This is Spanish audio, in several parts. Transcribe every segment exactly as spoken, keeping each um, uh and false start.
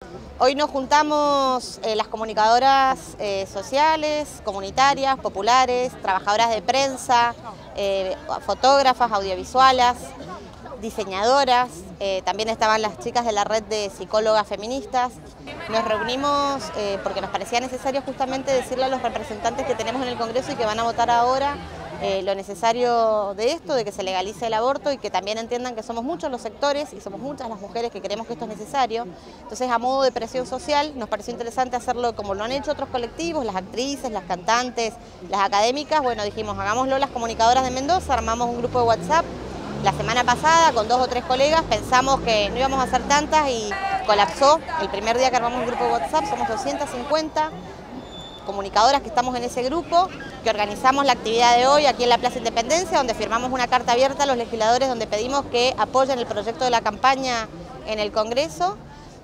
Hoy nos juntamos eh, las comunicadoras eh, sociales, comunitarias, populares, trabajadoras de prensa, eh, fotógrafas, audiovisuales, diseñadoras, eh, también estaban las chicas de la red de psicólogas feministas. Nos reunimos eh, porque nos parecía necesario justamente decirle a los representantes que tenemos en el Congreso y que van a votar ahora eh, lo necesario de esto, de que se legalice el aborto y que también entiendan que somos muchos los sectores y somos muchas las mujeres que creemos que esto es necesario. Entonces, a modo de presión social, nos pareció interesante hacerlo como lo han hecho otros colectivos, las actrices, las cantantes, las académicas. Bueno, dijimos, hagámoslo las comunicadoras de Mendoza, armamos un grupo de WhatsApp. La semana pasada, con dos o tres colegas, pensamos que no íbamos a hacer tantas y colapsó. El primer día que armamos el grupo de WhatsApp, somos doscientas cincuenta comunicadoras que estamos en ese grupo, que organizamos la actividad de hoy aquí en la Plaza Independencia, donde firmamos una carta abierta a los legisladores donde pedimos que apoyen el proyecto de la campaña en el Congreso.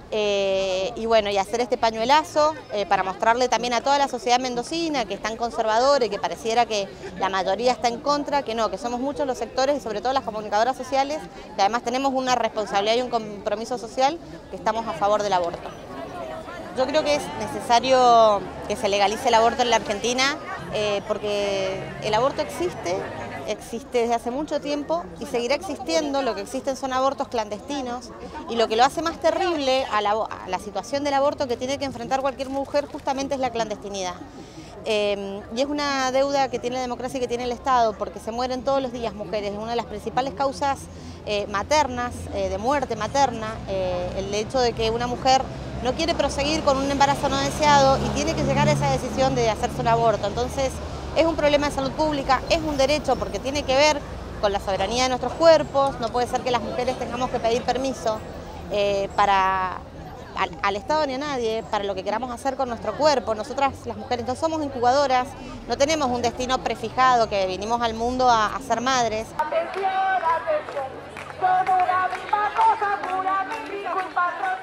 Eh, y bueno, y hacer este pañuelazo eh, para mostrarle también a toda la sociedad mendocina que es tan conservadora y que pareciera que la mayoría está en contra, que no, que somos muchos los sectores y sobre todo las comunicadoras sociales, que además tenemos una responsabilidad y un compromiso social, que estamos a favor del aborto. Yo creo que es necesario que se legalice el aborto en la Argentina eh, porque el aborto existe, existe desde hace mucho tiempo y seguirá existiendo. Lo que existen son abortos clandestinos y lo que lo hace más terrible a la, a la situación del aborto que tiene que enfrentar cualquier mujer justamente es la clandestinidad. Eh, y es una deuda que tiene la democracia y que tiene el Estado porque se mueren todos los días mujeres. Es una de las principales causas eh, maternas, eh, de muerte materna, eh, el hecho de que una mujer no quiere proseguir con un embarazo no deseado y tiene que llegar a esa decisión de hacerse un aborto. Entonces, es un problema de salud pública, es un derecho porque tiene que ver con la soberanía de nuestros cuerpos. No puede ser que las mujeres tengamos que pedir permiso eh, para, al, al Estado ni a nadie para lo que queramos hacer con nuestro cuerpo. Nosotras, las mujeres, no somos incubadoras, no tenemos un destino prefijado que vinimos al mundo a, a ser madres. Atención, atención, somos la misma cosa, puramente hijo y patrón.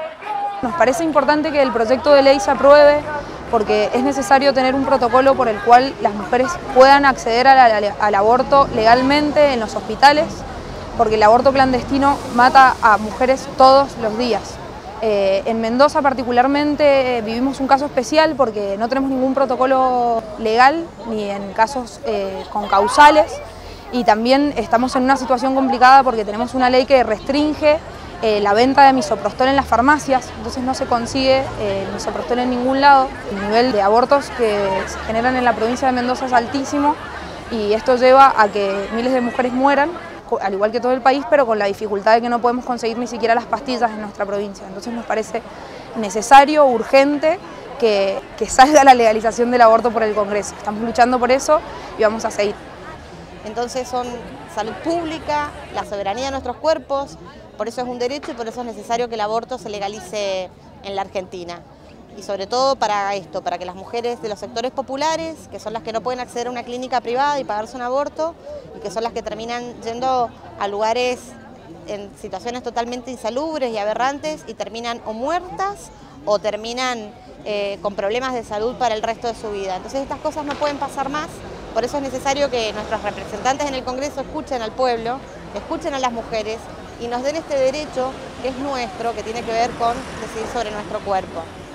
Nos parece importante que el proyecto de ley se apruebe porque es necesario tener un protocolo por el cual las mujeres puedan acceder a la, al aborto legalmente en los hospitales, porque el aborto clandestino mata a mujeres todos los días. Eh, en Mendoza particularmente eh, vivimos un caso especial porque no tenemos ningún protocolo legal ni en casos eh, con causales y también estamos en una situación complicada porque tenemos una ley que restringe Eh, la venta de misoprostol en las farmacias, entonces no se consigue eh, el misoprostol en ningún lado. El nivel de abortos que se generan en la provincia de Mendoza es altísimo y esto lleva a que miles de mujeres mueran, al igual que todo el país, pero con la dificultad de que no podemos conseguir ni siquiera las pastillas en nuestra provincia. Entonces nos parece necesario, urgente, que, que salga la legalización del aborto por el Congreso. Estamos luchando por eso y vamos a seguir. Entonces son salud pública, la soberanía de nuestros cuerpos, por eso es un derecho y por eso es necesario que el aborto se legalice en la Argentina. Y sobre todo para esto, para que las mujeres de los sectores populares, que son las que no pueden acceder a una clínica privada y pagarse un aborto, y que son las que terminan yendo a lugares en situaciones totalmente insalubres y aberrantes y terminan o muertas o terminan eh, con problemas de salud para el resto de su vida. Entonces estas cosas no pueden pasar más, por eso es necesario que nuestros representantes en el Congreso escuchen al pueblo, escuchen a las mujeres y nos den este derecho que es nuestro, que tiene que ver con decidir sobre nuestro cuerpo.